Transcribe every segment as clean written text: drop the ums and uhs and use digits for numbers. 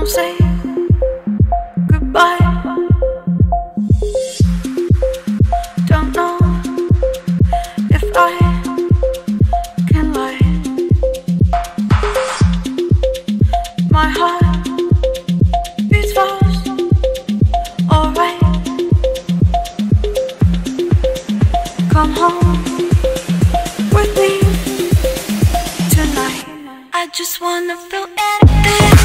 Don't say goodbye. Don't know if I can lie. My heart beats fast, alright. Come home with me tonight. I just wanna feel anything.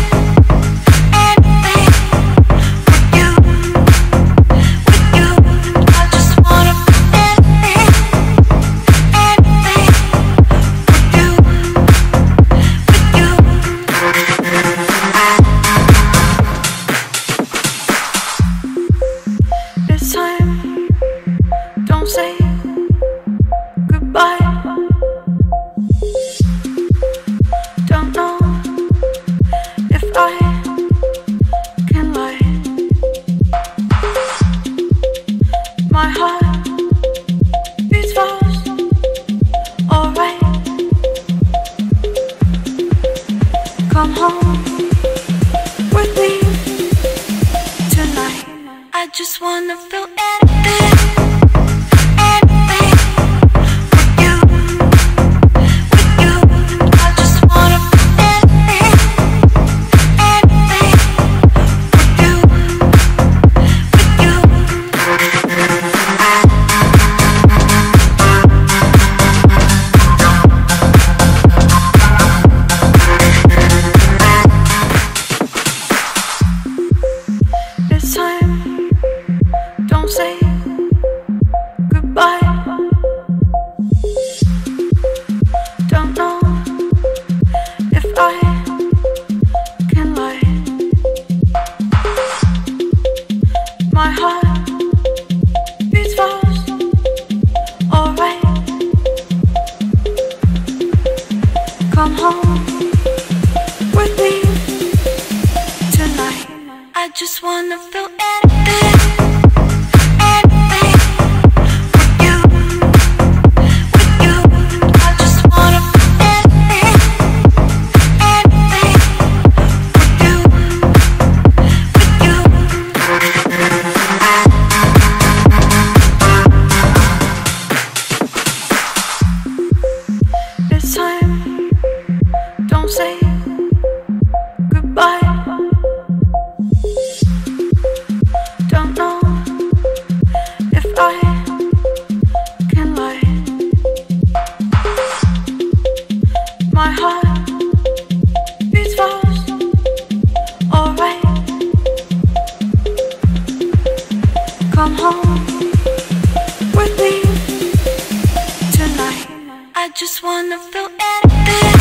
It's time, don't say goodbye. Don't know if I can lie. My heart beats fast, alright. Come home with me tonight. I just wanna feel anything. It's time, don't say goodbye. Don't know if I can lie. My heart beats fast, alright. Come home with me tonight. I just wanna feel anything. It's time, don't say goodbye. Don't know if I can lie. My heart beats fast, alright. Come home with me tonight. I just wanna feel anything.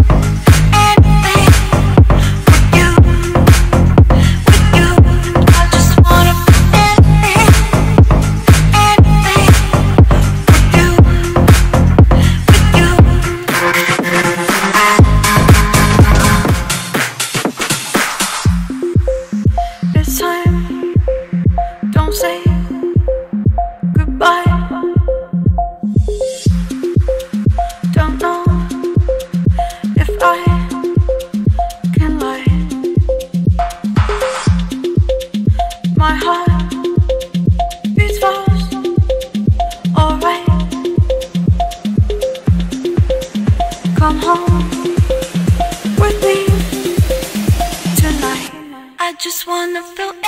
It's time, don't say goodbye. Don't know if I can lie. My heart beats fast, alright. Come home with me tonight. I just wanna feel